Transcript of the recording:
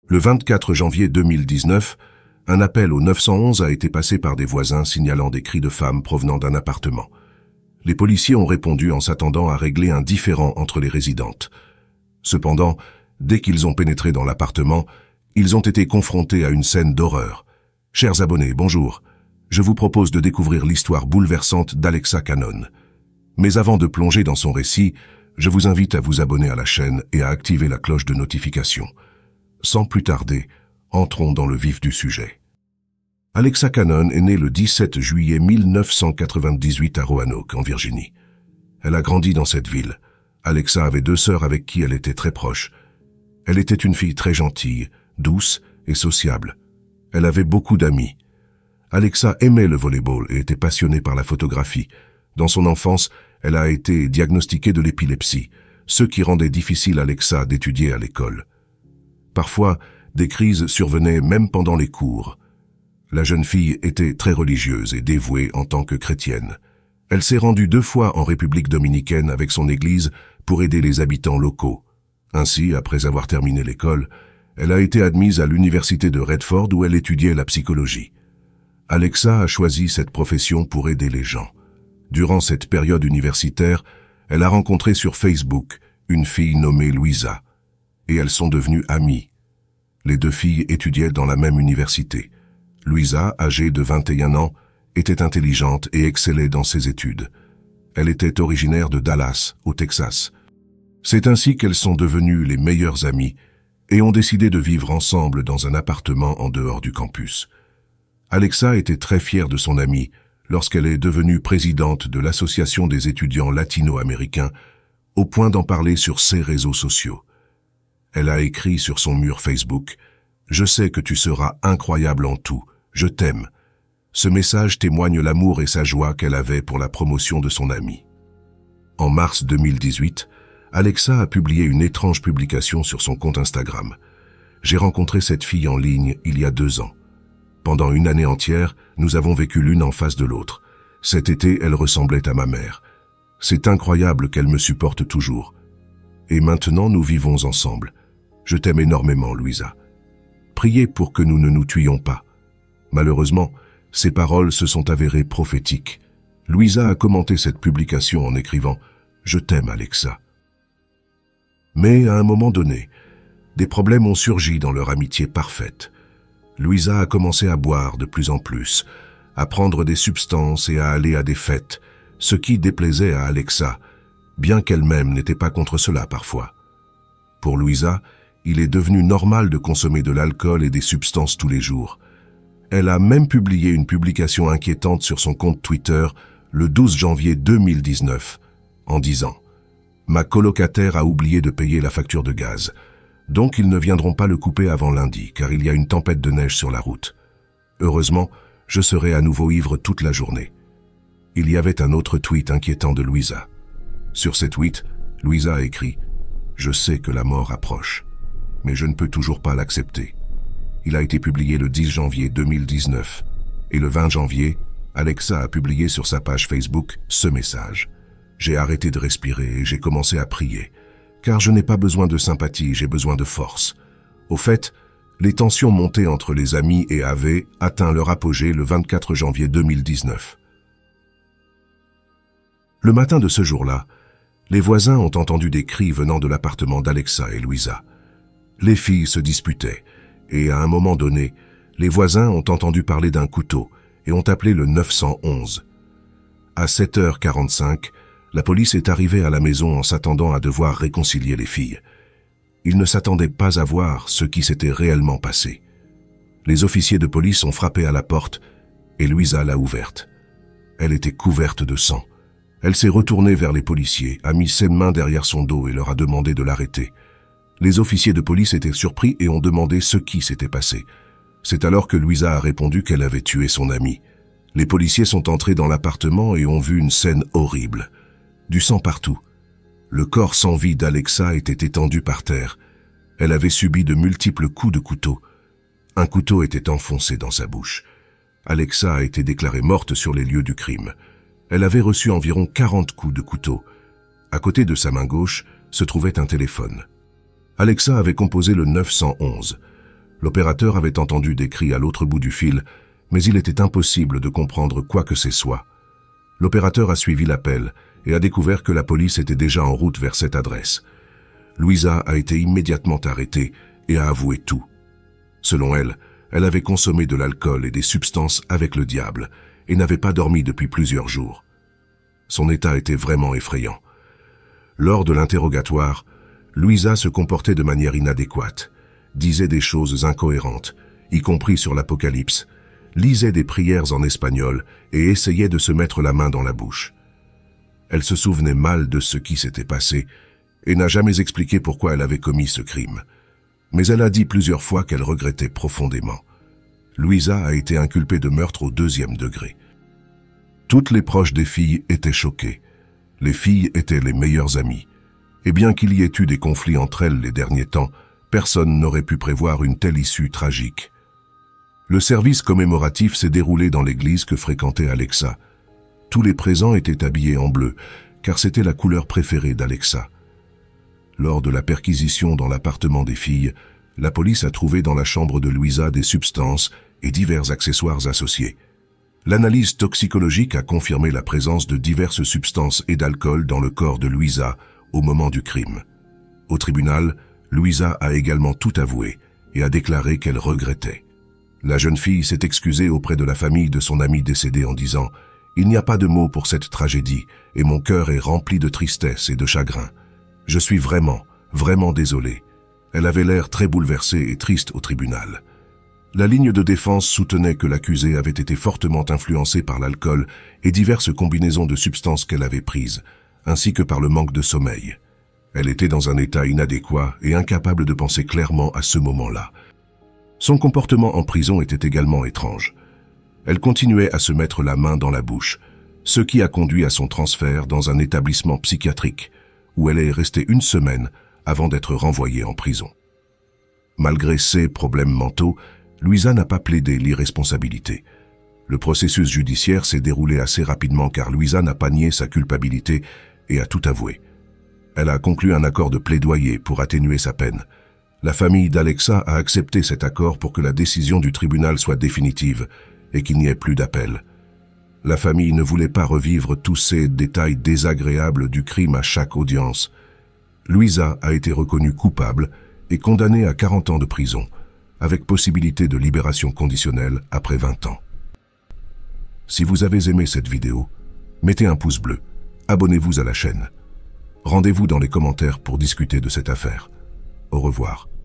Le 24 janvier 2019, un appel au 911 a été passé par des voisins signalant des cris de femmes provenant d'un appartement. Les policiers ont répondu en s'attendant à régler un différend entre les résidentes. Cependant, dès qu'ils ont pénétré dans l'appartement, ils ont été confrontés à une scène d'horreur. Chers abonnés, bonjour. Je vous propose de découvrir l'histoire bouleversante d'Alexa Cannon. Mais avant de plonger dans son récit, je vous invite à vous abonner à la chaîne et à activer la cloche de notification. Sans plus tarder, entrons dans le vif du sujet. Alexa Cannon est née le 17 juillet 1998 à Roanoke, en Virginie. Elle a grandi dans cette ville. Alexa avait 2 sœurs avec qui elle était très proche. Elle était une fille très gentille, douce et sociable. Elle avait beaucoup d'amis. Alexa aimait le volleyball et était passionnée par la photographie. Dans son enfance, elle a été diagnostiquée de l'épilepsie, ce qui rendait difficile à Alexa d'étudier à l'école. Parfois, des crises survenaient même pendant les cours. La jeune fille était très religieuse et dévouée en tant que chrétienne. Elle s'est rendue 2 fois en République dominicaine avec son église pour aider les habitants locaux. Ainsi, après avoir terminé l'école, elle a été admise à l'université de Redford où elle étudiait la psychologie. Alexa a choisi cette profession pour aider les gens. Durant cette période universitaire, elle a rencontré sur Facebook une fille nommée Louisa, et elles sont devenues amies. Les 2 filles étudiaient dans la même université. Louisa, âgée de 21 ans, était intelligente et excellait dans ses études. Elle était originaire de Dallas, au Texas. C'est ainsi qu'elles sont devenues les meilleures amies et ont décidé de vivre ensemble dans un appartement en dehors du campus. Alexa était très fière de son amie lorsqu'elle est devenue présidente de l'Association des étudiants latino-américains, au point d'en parler sur ses réseaux sociaux. Elle a écrit sur son mur Facebook « Je sais que tu seras incroyable en tout, je t'aime ». Ce message témoigne l'amour et sa joie qu'elle avait pour la promotion de son amie. En mars 2018, Alexa a publié une étrange publication sur son compte Instagram. « J'ai rencontré cette fille en ligne il y a 2 ans. Pendant une année entière, nous avons vécu l'une en face de l'autre. Cet été, elle ressemblait à ma mère. C'est incroyable qu'elle me supporte toujours. Et maintenant, nous vivons ensemble. Je t'aime énormément, Louisa. Priez pour que nous ne nous tuions pas. » Malheureusement, ces paroles se sont avérées prophétiques. Louisa a commenté cette publication en écrivant « Je t'aime, Alexa ». Mais à un moment donné, des problèmes ont surgi dans leur amitié parfaite. Louisa a commencé à boire de plus en plus, à prendre des substances et à aller à des fêtes, ce qui déplaisait à Alexa, bien qu'elle-même n'était pas contre cela parfois. Pour Louisa, il est devenu normal de consommer de l'alcool et des substances tous les jours. Elle a même publié une publication inquiétante sur son compte Twitter le 12 janvier 2019, en disant « Ma colocataire a oublié de payer la facture de gaz. Donc ils ne viendront pas le couper avant lundi, car il y a une tempête de neige sur la route. Heureusement, je serai à nouveau ivre toute la journée. » Il y avait un autre tweet inquiétant de Louisa. Sur ces tweets, Louisa a écrit « Je sais que la mort approche, mais je ne peux toujours pas l'accepter. » Il a été publié le 10 janvier 2019, et le 20 janvier, Alexa a publié sur sa page Facebook ce message. « J'ai arrêté de respirer et j'ai commencé à prier. Car je n'ai pas besoin de sympathie, j'ai besoin de force. » Au fait, les tensions montées entre les amis et AV atteint leur apogée le 24 janvier 2019. Le matin de ce jour-là, les voisins ont entendu des cris venant de l'appartement d'Alexa et Louisa. Les filles se disputaient, et à un moment donné, les voisins ont entendu parler d'un couteau et ont appelé le 911. À 7h45, la police est arrivée à la maison en s'attendant à devoir réconcilier les filles. Ils ne s'attendaient pas à voir ce qui s'était réellement passé. Les officiers de police ont frappé à la porte et Louisa l'a ouverte. Elle était couverte de sang. Elle s'est retournée vers les policiers, a mis ses mains derrière son dos et leur a demandé de l'arrêter. Les officiers de police étaient surpris et ont demandé ce qui s'était passé. C'est alors que Louisa a répondu qu'elle avait tué son amie. Les policiers sont entrés dans l'appartement et ont vu une scène horrible. Du sang partout. Le corps sans vie d'Alexa était étendu par terre. Elle avait subi de multiples coups de couteau. Un couteau était enfoncé dans sa bouche. Alexa a été déclarée morte sur les lieux du crime. Elle avait reçu environ 40 coups de couteau. À côté de sa main gauche se trouvait un téléphone. Alexa avait composé le 911. L'opérateur avait entendu des cris à l'autre bout du fil, mais il était impossible de comprendre quoi que ce soit. L'opérateur a suivi l'appel et a découvert que la police était déjà en route vers cette adresse. Louisa a été immédiatement arrêtée et a avoué tout. Selon elle, elle avait consommé de l'alcool et des substances avec le diable et n'avait pas dormi depuis plusieurs jours. Son état était vraiment effrayant. Lors de l'interrogatoire, Louisa se comportait de manière inadéquate, disait des choses incohérentes, y compris sur l'Apocalypse, lisait des prières en espagnol et essayait de se mettre la main dans la bouche. Elle se souvenait mal de ce qui s'était passé et n'a jamais expliqué pourquoi elle avait commis ce crime. Mais elle a dit plusieurs fois qu'elle regrettait profondément. Louisa a été inculpée de meurtre au 2e degré. Toutes les proches des filles étaient choquées. Les filles étaient les meilleures amies. Et bien qu'il y ait eu des conflits entre elles les derniers temps, personne n'aurait pu prévoir une telle issue tragique. Le service commémoratif s'est déroulé dans l'église que fréquentait Alexa. Tous les présents étaient habillés en bleu, car c'était la couleur préférée d'Alexa. Lors de la perquisition dans l'appartement des filles, la police a trouvé dans la chambre de Louisa des substances et divers accessoires associés. L'analyse toxicologique a confirmé la présence de diverses substances et d'alcool dans le corps de Louisa au moment du crime. Au tribunal, Louisa a également tout avoué et a déclaré qu'elle regrettait. La jeune fille s'est excusée auprès de la famille de son ami décédé en disant « Il n'y a pas de mots pour cette tragédie et mon cœur est rempli de tristesse et de chagrin. Je suis vraiment désolée. » Elle avait l'air très bouleversée et triste au tribunal. La ligne de défense soutenait que l'accusée avait été fortement influencée par l'alcool et diverses combinaisons de substances qu'elle avait prises, ainsi que par le manque de sommeil. Elle était dans un état inadéquat et incapable de penser clairement à ce moment-là. Son comportement en prison était également étrange. Elle continuait à se mettre la main dans la bouche, ce qui a conduit à son transfert dans un établissement psychiatrique, où elle est restée 1 semaine avant d'être renvoyée en prison. Malgré ses problèmes mentaux, Louisa n'a pas plaidé l'irresponsabilité. Le processus judiciaire s'est déroulé assez rapidement car Louisa n'a pas nié sa culpabilité et a tout avoué. Elle a conclu un accord de plaidoyer pour atténuer sa peine. La famille d'Alexa a accepté cet accord pour que la décision du tribunal soit définitive et qu'il n'y ait plus d'appel. La famille ne voulait pas revivre tous ces détails désagréables du crime à chaque audience. Louisa a été reconnue coupable et condamnée à 40 ans de prison, avec possibilité de libération conditionnelle après 20 ans. Si vous avez aimé cette vidéo, mettez un pouce bleu, abonnez-vous à la chaîne. Rendez-vous dans les commentaires pour discuter de cette affaire. Au revoir.